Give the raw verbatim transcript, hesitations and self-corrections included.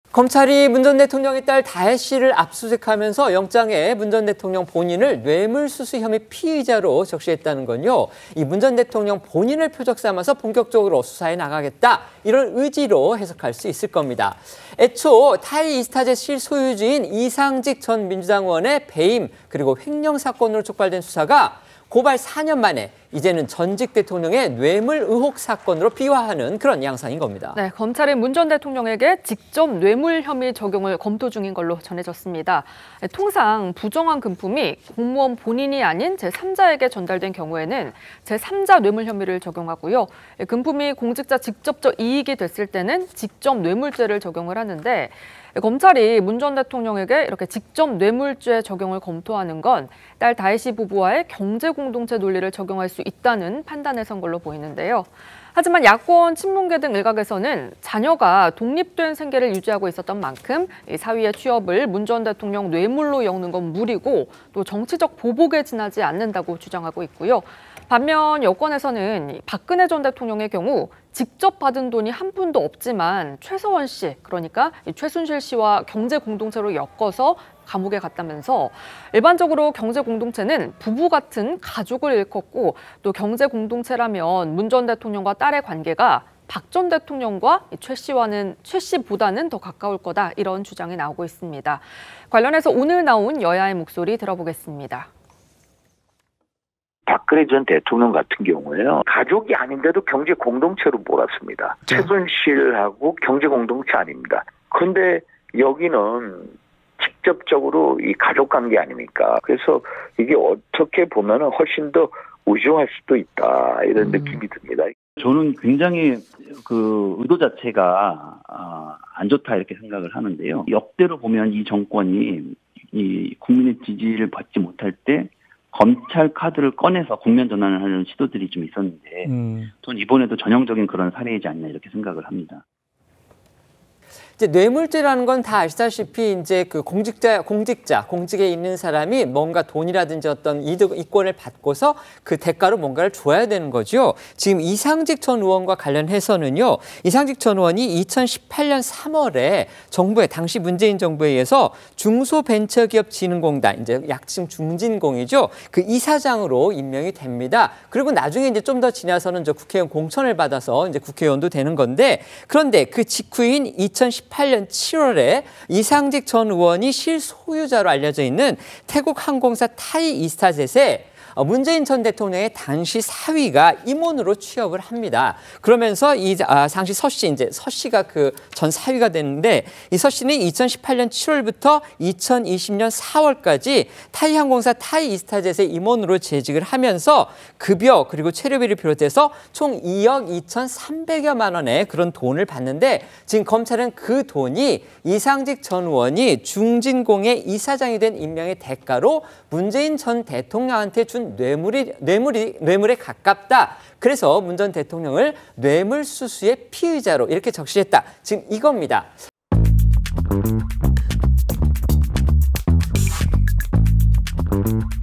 검찰이 문 전 대통령의 딸 다혜 씨를 압수수색하면서 영장에 문 전 대통령 본인을 뇌물수수 혐의 피의자로 적시했다는 건요. 이 문 전 대통령 본인을 표적 삼아서 본격적으로 수사해 나가겠다. 이런 의지로 해석할 수 있을 겁니다. 애초 타이 이스타제 실소유주인 이상직 전 민주당 의원의 배임 그리고 횡령 사건으로 촉발된 수사가 고발 사 년 만에 이제는 전직 대통령의 뇌물 의혹 사건으로 비화하는 그런 양상인 겁니다. 네, 검찰이 문 전 대통령에게 직접 뇌물 혐의 적용을 검토 중인 걸로 전해졌습니다. 통상 부정한 금품이 공무원 본인이 아닌 제삼자에게 전달된 경우에는 제삼자 뇌물 혐의를 적용하고요. 금품이 공직자 직접적 이익이 됐을 때는 직접 뇌물죄를 적용을 하는데 검찰이 문 전 대통령에게 이렇게 직접 뇌물죄 적용을 검토하는 건 딸 다혜 씨 부부와의 경제공동체 논리를 적용할 수 있다는 판단에 선 걸로 보이는데요. 하지만 야권, 친문계 등 일각에서는 자녀가 독립된 생계를 유지하고 있었던 만큼 사위의 취업을 문 전 대통령 뇌물로 엮는 건 무리고 또 정치적 보복에 지나지 않는다고 주장하고 있고요. 반면 여권에서는 박근혜 전 대통령의 경우 직접 받은 돈이 한 푼도 없지만 최서원 씨, 그러니까 최순실 씨와 경제 공동체로 엮어서 감옥에 갔다면서 일반적으로 경제 공동체는 부부 같은 가족을 일컫고 또 경제 공동체라면 문 전 대통령과 딸의 관계가 박 전 대통령과 최 씨와는 최 씨보다는 더 가까울 거다 이런 주장이 나오고 있습니다. 관련해서 오늘 나온 여야의 목소리 들어보겠습니다. 박근혜 전 대통령 같은 경우에요. 가족이 아닌데도 경제 공동체로 몰았습니다. 네. 최순실하고 경제 공동체 아닙니다. 그런데 여기는 직접적으로 이 가족 관계 아닙니까? 그래서 이게 어떻게 보면은 훨씬 더 우정할 수도 있다 이런 음. 느낌이 듭니다. 저는 굉장히 그 의도 자체가 안 좋다 이렇게 생각을 하는데요. 역대로 보면 이 정권이 이 국민의 지지를 받지 못할 때 검찰 카드를 꺼내서 국면 전환을 하려는 시도들이 좀 있었는데 음. 저는 이번에도 전형적인 그런 사례이지 않나 이렇게 생각을 합니다. 이제 뇌물죄라는 건 다 아시다시피 이제 그 공직자, 공직자, 공직에 있는 사람이 뭔가 돈이라든지 어떤 이득, 이권을 받고서 그 대가로 뭔가를 줘야 되는 거죠. 지금 이상직 전 의원과 관련해서는요. 이상직 전 의원이 이천십팔 년 삼월에 정부에 당시 문재인 정부에 의해서 중소벤처기업진흥공단 이제 약칭 중진공이죠. 그 이사장으로 임명이 됩니다. 그리고 나중에 이제 좀 더 지나서는 저 국회의원 공천을 받아서 이제 국회의원도 되는 건데 그런데 그 직후인 이천십팔 년 칠월에 이상직 전 의원이 실소유자로 알려져 있는 태국 항공사 타이 이스타젯에 문재인 전 대통령의 당시 사위가 임원으로 취업을 합니다. 그러면서 이 아, 당시 서 씨, 이제 서 씨가 그 전 사위가 됐는데 이 서 씨는 이천십팔 년 칠월부터 이천이십 년 사월까지 타이 항공사 타이 이스타젯의 임원으로 재직을 하면서 급여 그리고 체류비를 비롯해서 총 이억 이천삼백여만 원의 그런 돈을 받는데 지금 검찰은 그 돈이 이상직 전 의원이 중진공의 이사장이 된 임명의 대가로 문재인 전 대통령한테 준 뇌물이, 뇌물이, 뇌물에 가깝다. 그래서 문 전 대통령을 뇌물수수의 피의자로 이렇게 적시했다. 지금 이겁니다. Thank you.